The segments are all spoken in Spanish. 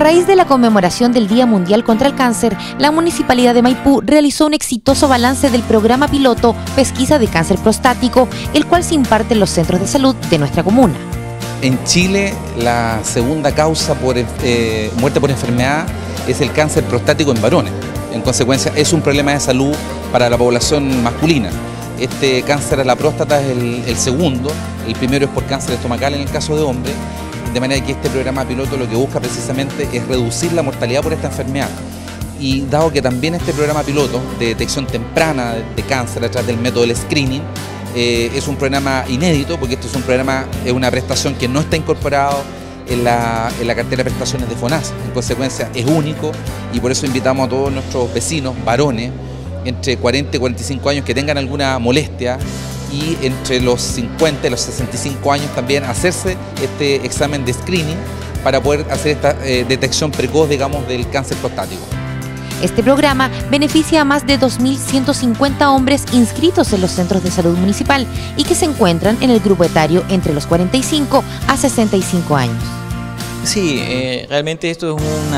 raíz de la conmemoración del Día Mundial contra el Cáncer, la Municipalidad de Maipú realizó un exitoso balance del programa piloto Pesquisa de Cáncer Prostático, el cual se imparte en los centros de salud de nuestra comuna. En Chile, la segunda causa por muerte por enfermedad es el cáncer prostático en varones. En consecuencia, es un problema de salud para la población masculina. Este cáncer a la próstata es el segundo, el primero es por cáncer estomacal en el caso de hombres, de manera que este programa piloto lo que busca precisamente es reducir la mortalidad por esta enfermedad. Y dado que también este programa piloto de detección temprana de cáncer a través del método del screening es un programa inédito, porque este es una prestación que no está incorporado en la cartera de prestaciones de FONASA. En consecuencia es único y por eso invitamos a todos nuestros vecinos, varones, entre 40 y 45 años que tengan alguna molestia y entre los 50 y los 65 años también hacerse este examen de screening para poder hacer esta detección precoz, digamos, del cáncer prostático. Este programa beneficia a más de 2.150 hombres inscritos en los centros de salud municipal y que se encuentran en el grupo etario entre los 45 a 65 años. Sí, realmente esto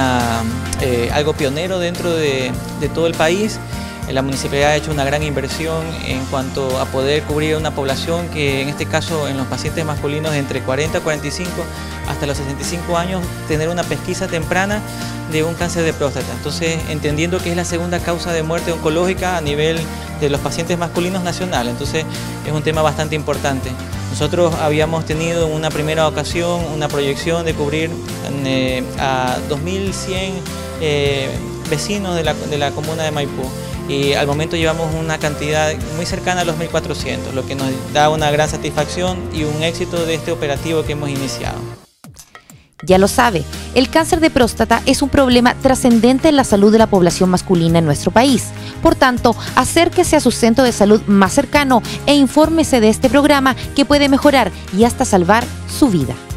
es algo pionero dentro de todo el país. La municipalidad ha hecho una gran inversión en cuanto a poder cubrir una población que en este caso en los pacientes masculinos de entre 40 a 45 hasta los 65 años tener una pesquisa temprana de un cáncer de próstata. Entonces, entendiendo que es la segunda causa de muerte oncológica a nivel de los pacientes masculinos nacional, entonces es un tema bastante importante. Nosotros habíamos tenido en una primera ocasión una proyección de cubrir a 2.100 vecinos de la comuna de Maipú. Y al momento llevamos una cantidad muy cercana a los 1.400, lo que nos da una gran satisfacción y un éxito de este operativo que hemos iniciado. Ya lo sabe, el cáncer de próstata es un problema trascendente en la salud de la población masculina en nuestro país. Por tanto, acérquese a su centro de salud más cercano e infórmese de este programa que puede mejorar y hasta salvar su vida.